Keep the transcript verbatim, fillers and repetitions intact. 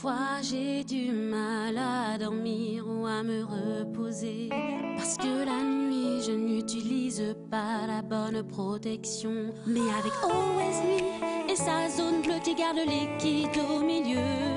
Parfois j'ai du mal à dormir ou à me reposer, parce que la nuit je n'utilise pas la bonne protection. Mais avec Always Me et sa zone bleue qui garde liquide au milieu,